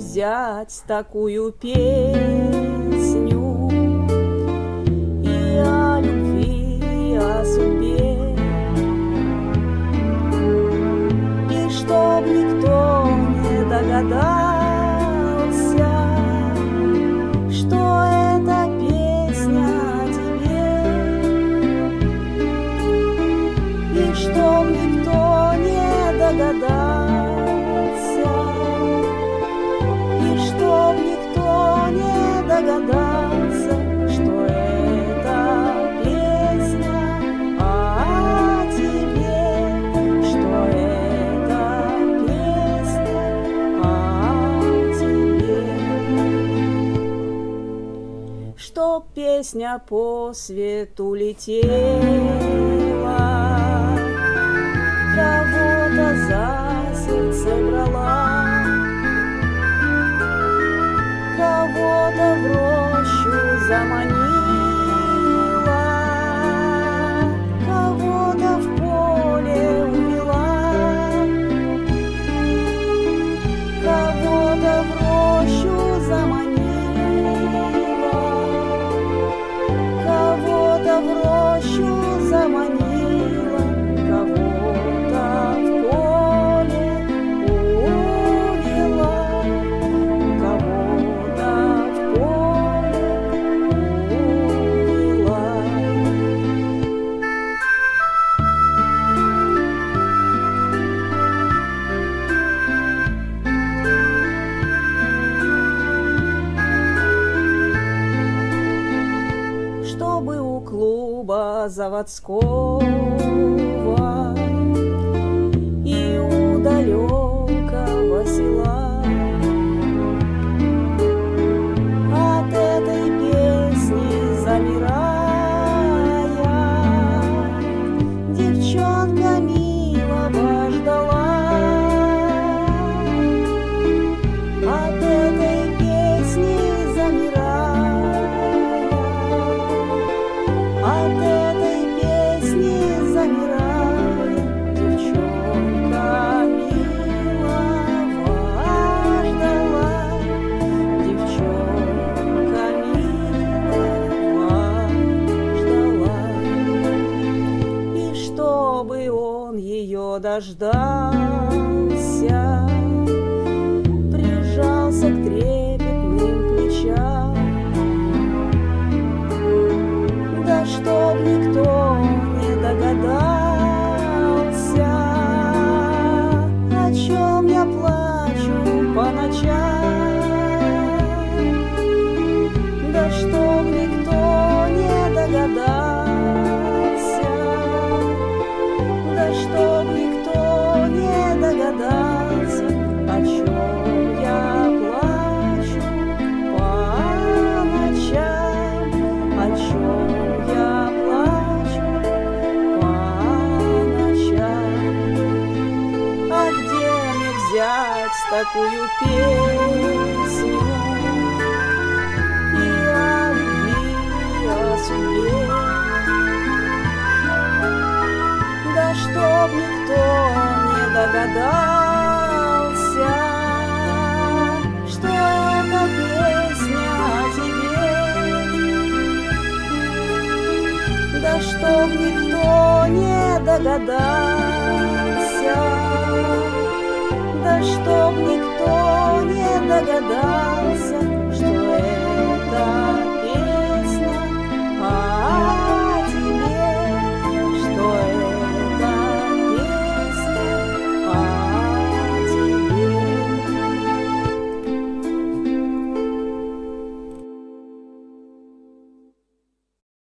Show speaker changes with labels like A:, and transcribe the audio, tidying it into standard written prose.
A: взять такую песню и о любви, и о судьбе, и чтоб никто не догадался, что это песня о тебе, и чтоб никто не догадался, и чтоб никто не догадался, что это песня о тебе, что это песня о тебе, чтоб песня по свету летела, кого-то за сердце брала, кого-то в рощу заманила, кого-то в поле увела, кого-то в рощу заманила, кого-то в рощу заманила, кого-то в поле увела, кого-то в поле увела. Чтобы у клуба заводского и у далекого села от этой песни замирая, девчонка милого ждала. От этой песни замирая, от этой песни замирая, девчонка милого ждала, девчонка милого ждала. И чтобы он ее дождался, прижался к трепетным плечам, да чтоб никто не догадался, о чем я плачу по ночам, да чтоб никто не догадался, да чтоб никто не догадался, о чем я плачу по ночам, о чем я плачу по ночам. А где мне взять такую песню и о любви, и о судьбе, да чтоб никто не догадался, что это песня о тебе, да чтоб никто не догадался, да чтоб никто не догадался, что это